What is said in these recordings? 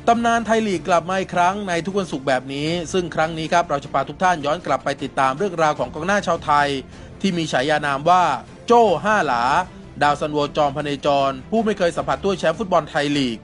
ตำนานไทยลีกกลับมาอีกครั้งในทุกวันศุกร์แบบนี้ซึ่งครั้งนี้ครับเราจะพาทุกท่านย้อนกลับไปติดตามเรื่องราวของกองหน้าชาวไทยที่มีฉายานามว่าโจ้5 หลาดาวซันโวจอมพเนจรผู้ไม่เคยสัมผัสถ้วยแชมป์ฟุตบอลไทยลีก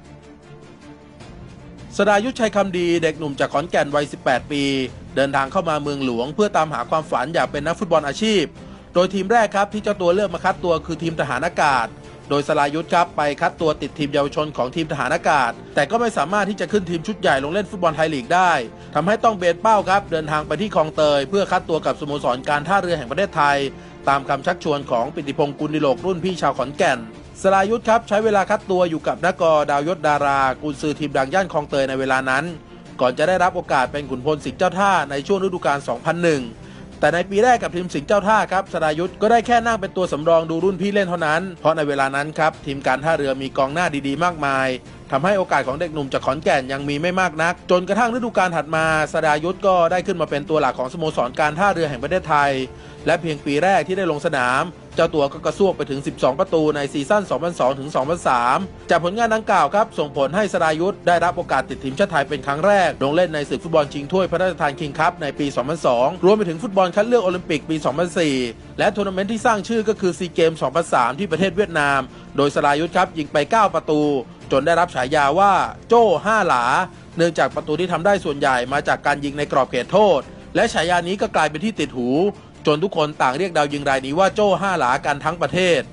สรายุทธชัยคำดีเด็กหนุ่มจากขอนแก่นวัย 18 ปีเดินทางเข้ามาเมืองหลวงเพื่อตามหาความฝันอยากเป็นนักฟุตบอลอาชีพโดยทีมแรกครับที่เจ้าตัวเลือกมาคัดตัวคือทีมทหารอากาศโดยสรายุทธครับไปคัดตัวติดทีมเยาวชนของทีมทหารอากาศแต่ก็ไม่สามารถที่จะขึ้นทีมชุดใหญ่ลงเล่นฟุตบอลไทยลีกได้ทำให้ต้องเบนเป้าครับเดินทางไปที่คลองเตยเพื่อคัดตัวกับสโมสรการท่าเรือแห่งประเทศไทยตามคำชักชวนของปิติพงษ์กุลดิโลกรุ่นพี่ชาวขอนแก่นสรายุทธครับใช้เวลาคัดตัวอยู่กับนกดาวยศดารากุนซือทีมดังย่านคลองเตยในเวลานั้นก่อนจะได้รับโอกาสเป็นขุนพลสิงห์เจ้าท่าในช่วงฤดูกาล 2001 แต่ในปีแรกกับทีมสิงห์เจ้าท่าครับสรายุทธก็ได้แค่นั่งเป็นตัวสำรองดูรุ่นพี่เล่นเท่านั้นเพราะในเวลานั้นครับทีมการท่าเรือมีกองหน้าดีๆมากมายทำให้โอกาสของเด็กหนุ่มจากขอนแก่นยังมีไม่มากนักจนกระทั่งฤดูกาลถัดมาสรายุทธก็ได้ขึ้นมาเป็นตัวหลักของสโมสรการท่าเรือแห่งประเทศไทยและเพียงปีแรกที่ได้ลงสนามเจ้าตัวก็กระซวกไปถึง12ประตูในซีซั่น 2002 ถึง 2003 จากผลงานดังกล่าวครับส่งผลให้สรายุทธได้รับโอกาสติดทีมชาติไทยเป็นครั้งแรกลงเล่นในศึกฟุตบอลชิงถ้วยพระราชทานคิงส์คัพในปี 2002 รวมไปถึงฟุตบอลคัดเลือกโอลิมปิกปี 2004 และทัวร์นาเมนต์ที่สร้างชื่อก็คือซีเกม 2003 ที่ประเทศเวียดนามโดยสรายุทธครับยิงไป 9 ประตูจนได้รับฉายาว่าโจ้5 หลาเนื่องจากประตูที่ทำได้ส่วนใหญ่มาจากการยิงในกรอบเขตโทษและฉายานี้ก็กลายเป็นที่ติดหูจนทุกคนต่างเรียกดาวยิงรายนี้ว่าโจ้5 หลากันทั้งประเทศ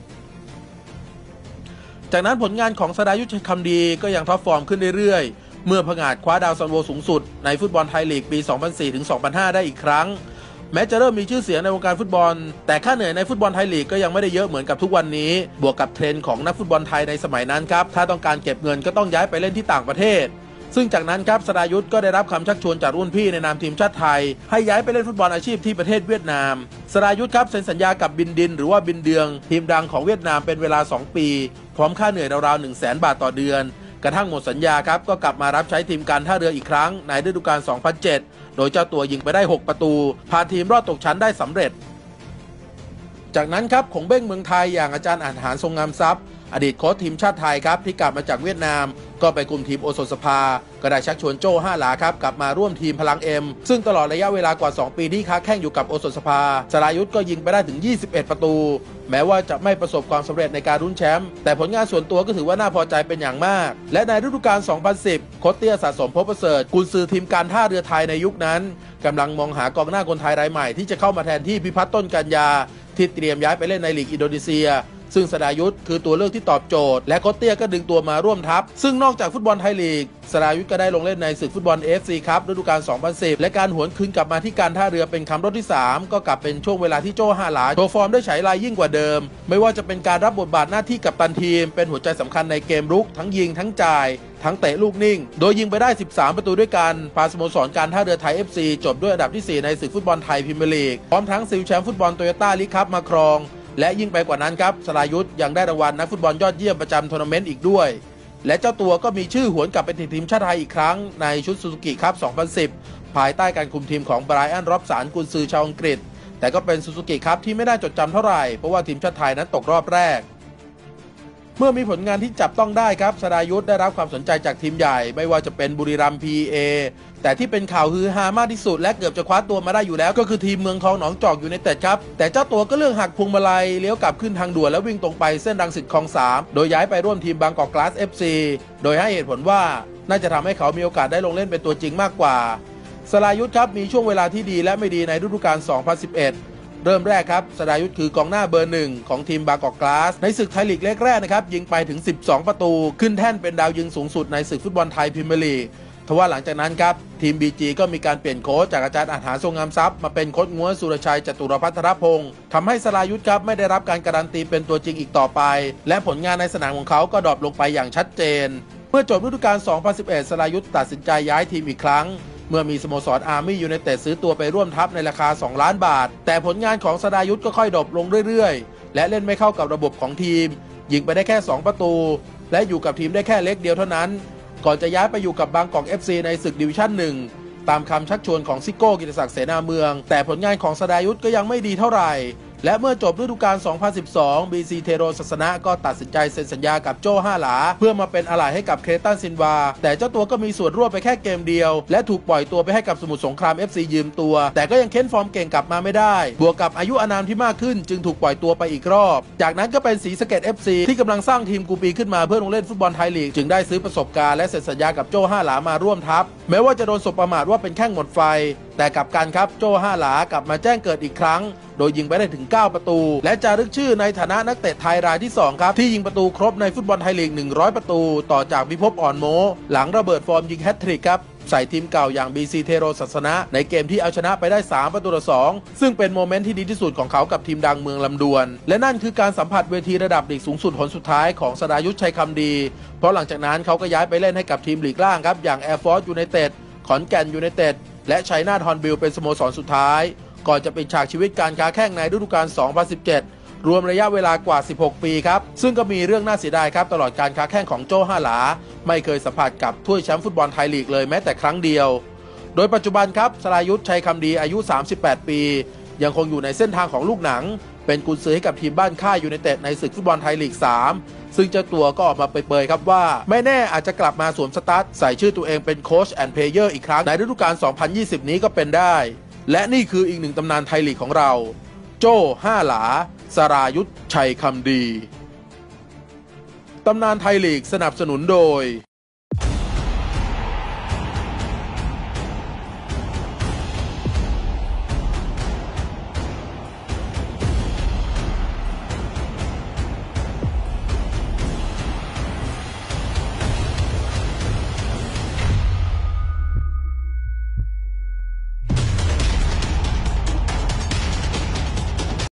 จากนั้นผลงานของสรายุทธชัยคำดีก็ยังท็อปฟอร์มขึ้นเรื่อยๆเมื่อผงาดคว้าดาวซันโวสูงสุดในฟุตบอลไทยลีกปี 2004 ถึง 2005 ได้อีกครั้งแม้จะเริ่มมีชื่อเสียงในวงการฟุตบอลแต่ค่าเหนื่อยในฟุตบอลไทยลีกก็ยังไม่ได้เยอะเหมือนกับทุกวันนี้บวกกับเทรนด์ของนักฟุตบอลไทยในสมัยนั้นครับถ้าต้องการเก็บเงินก็ต้องย้ายไปเล่นที่ต่างประเทศซึ่งจากนั้นครับสรายุทธก็ได้รับคำชักชวนจากรุ่นพี่ในนามทีมชาติไทยให้ย้ายไปเล่นฟุตบอลอาชีพที่ประเทศเวียดนามสรายุทธครับเซ็นสัญญากับบินดินหรือว่าบินเดืองทีมดังของเวียดนามเป็นเวลา2 ปีพร้อมค่าเหนื่อยราวๆ 100,000 บาทต่อเดือนกระทั่งหมดสัญญาครับก็กลับมารับใช้ทีมการท่าเรืออีกครั้งในฤดูกาล 2007 โดยเจ้าตัวยิงไปได้6 ประตูพาทีมรอดตกชั้นได้สำเร็จจากนั้นครับของเบ้งเมืองไทยอย่างอาจารย์อาหารทรงงามทรัพย์อดีตโค้ชทีมชาติไทยครับที่กลับมาจากเวียดนามก็ไปคุมทีมโอสถสภาก็ได้ชักชวนโจ้5 หลาครับกลับมาร่วมทีมพลังเอ็มซึ่งตลอดระยะเวลากว่า2 ปีที่ค้าแข่งอยู่กับโอสถสภาสรายุทธก็ยิงไปได้ถึง21 ประตูแม้ว่าจะไม่ประสบความสำเร็จในการลุ้นแชมป์แต่ผลงานส่วนตัวก็ถือว่าน่าพอใจเป็นอย่างมากและในฤดูกาล 2010 โค้ชเตี้ยสะสมพบประเสริฐกุนซือทีมการท่าเรือไทยในยุคนั้นกำลังมองหากองหน้าคนไทยรายใหม่ที่จะเข้ามาแทนที่พิพัฒน์ต้นกัญญาที่เตรียมย้ายไปเล่นในลีกอินโดนีเซียซึ่งสรายุทธคือตัวเลือกที่ตอบโจทย์และโค้ชเตี้ยก็ดึงตัวมาร่วมทัพซึ่งนอกจากฟุตบอลไทยลีกสรายุทธก็ได้ลงเล่นในศึกฟุตบอล AFC ครับฤดูกาล 2010 และการหวนคืนกลับมาที่การท่าเรือเป็นคำรถที่ 3ก็กลับเป็นช่วงเวลาที่โจ้5 หลาโชว์ฟอร์มได้ฉายลายยิ่งกว่าเดิมไม่ว่าจะเป็นการรับบทบาทหน้าที่กัปตันทีมเป็นหัวใจสำคัญในเกมรุกทั้งยิงทั้งจ่ายทั้งเตะลูกนิ่งโดยยิงไปได้13 ประตูด้วยกันพาสโมสรการท่าเรือไทย FC จบด้วยอันดับที่ 4ในศึกฟุตบอลไทยพรีเมียร์ลีกพร้อมทั้งซิลแชมป์ฟุตบอลโตโยต้าลีกคัพมาครองและยิ่งไปกว่านั้นครับสรายุทธยังได้รางวัลนักฟุตบอลยอดเยี่ยมประจำทัวร์นาเมนต์อีกด้วยและเจ้าตัวก็มีชื่อหวนกลับเป็นทีมชาติไทยอีกครั้งในชุดซูซูกิคัพ 2010 ภายใต้การคุมทีมของไบรอัน ร็อบสันกุนซือชาวอังกฤษแต่ก็เป็นซูซูกิคัพที่ไม่ได้จดจำเท่าไหร่เพราะว่าทีมชาติไทยนั้นตกรอบแรกเมื่อมีผลงานที่จับต้องได้ครับสรายุทธได้รับความสนใจจากทีมใหญ่ไม่ว่าจะเป็นบุรีรัมย์ PA แต่ที่เป็นข่าวฮือฮามากที่สุดและเกือบจะคว้าตัวมาได้อยู่แล้วก็คือทีมเมืองทองหนองจอกยูไนเต็ดครับแต่เจ้าตัวก็เลือกหักพวงมาลัยเลี้ยวกลับขึ้นทางด่วนแล้ววิ่งตรงไปเส้นรังสิตคลอง 3โดยย้ายไปร่วมทีมบางกอกกลาส FC โดยให้เหตุผลว่าน่าจะทำให้เขามีโอกาสได้ลงเล่นเป็นตัวจริงมากกว่าสรายุทธครับมีช่วงเวลาที่ดีและไม่ดีในฤดูกาล 2011เริ่มแรกครับสรายุทธคือกองหน้าเบอร์ 1ของทีมบางกอกกลาสในศึกไทยลีกแรกนะครับยิงไปถึง12 ประตูขึ้นแท่นเป็นดาวยิงสูงสุดในศึกฟุตบอลไทยพรีเมียร์ลีกทว่าหลังจากนั้นครับทีม BG ก็มีการเปลี่ยนโค้ชจากอาจารย์อาหารทรงงามทรัพย์มาเป็นโค้ชง้วนสุรชัยจตุรพัฒนพงศ์ทำให้สรายุทธครับไม่ได้รับการการันตีเป็นตัวจริงอีกต่อไปและผลงานในสนามของเขาก็ดรอปลงไปอย่างชัดเจนเมื่อจบฤดูกาล 2011 สรายุทธตัดสินใจย้ายทีมอีกครั้งเมื่อมีสโมสรอาร์มี่ยูไนเต็ดซื้อตัวไปร่วมทัพในราคา2 ล้านบาทแต่ผลงานของสรายุทธก็ค่อยดรอปลงเรื่อยๆและเล่นไม่เข้ากับระบบของทีมยิงไปได้แค่2 ประตูและอยู่กับทีมได้แค่เล็กเดียวเท่านั้นก่อนจะย้ายไปอยู่กับบางกอก FC ในศึกดิวิชั่น 1ตามคำชักชวนของซิโก้กิติศักดิ์เสนาเมืองแต่ผลงานของสรายุทธก็ยังไม่ดีเท่าไหร่และเมื่อจบฤดูกาล 2012 BC เทโรศาสนะก็ตัดสินใจเซ็นสัญญากับโจ้ห้าหลาเพื่อมาเป็นอะไหล่ให้กับเครตันซินวาแต่เจ้าตัวก็มีส่วนร่วมไปแค่เกมเดียวและถูกปล่อยตัวไปให้กับสมุทรสงคราม FC ยืมตัวแต่ก็ยังเค้นฟอร์มเก่งกลับมาไม่ได้บวกกับอายุอานามที่มากขึ้นจึงถูกปล่อยตัวไปอีกรอบจากนั้นก็เป็นศรีสะเกษ FC ที่กำลังสร้างทีมกูปีขึ้นมาเพื่อลงเล่นฟุตบอลไทยลีกจึงได้ซื้อประสบการณ์และเซ็นสัญญากับโจ้ห้าหลามาร่วมทัพแม้ว่าจะโดนสบประมาทว่าเป็นแข้งหมดไฟแต่กลับกันครับโจ้ห้าหลากลับมาแจ้งเกิดอีกครั้งโดยยิงไปได้ถึง9ประตูและจารึกชื่อในฐานะนักเตะไทยรายที่2ครับที่ยิงประตูครบในฟุตบอลไทยลีก100ประตูต่อจากพิภพอ่อนโมหลังระเบิดฟอร์มยิงแฮตทริกครับใส่ทีมเก่าอย่าง BC เทโรศาสนะในเกมที่เอาชนะไปได้3ประตูต่อ2ซึ่งเป็นโมเมนต์ที่ดีที่สุดของเขากับทีมดังเมืองลำดวนและนั่นคือการสัมผัสเวทีระดับลีกสูงสุดหนสุดท้ายของสรายุทธชัยคำดีเพราะหลังจากนั้นเขาก็ย้ายไปเล่นให้กับทีมลีกล่างครับอย่าง Air Force United ขอนแก่นยูไนเต็ดและชัยนาทฮอร์นบิลเป็นสโมสรสุดท้ายก่อนจะปิดฉากชีวิตการค้าแข้งในฤดูกาล 2017 รวมระยะเวลากว่า 16 ปีครับซึ่งก็มีเรื่องน่าเสียดายครับตลอดการค้าแข้งของโจ้ห้าหลาไม่เคยสัมผัสกับถ้วยแชมป์ฟุตบอลไทยลีกเลยแม้แต่ครั้งเดียวโดยปัจจุบันครับสรายุทธชัยคำดีอายุ 38 ปียังคงอยู่ในเส้นทางของลูกหนังเป็นกุนซือให้กับทีมบ้านค่ายยูไนเต็ดในศึกฟุตบอลไทยลีก 3ซึ่งเจ้าตัวก็ออกมาเปรยๆครับว่าไม่แน่อาจจะกลับมาสวมสตาร์ทใส่ชื่อตัวเองเป็นโค้ชแอนด์เพลเยอร์อีกครั้งในฤดูกาล 2020 นี้ก็เป็นได้และนี่คืออีกหนึ่งตำนานไทยลีกของเราโจ้ห้าหลาสรายุทธชัยคำดีตำนานไทยลีกสนับสนุนโดย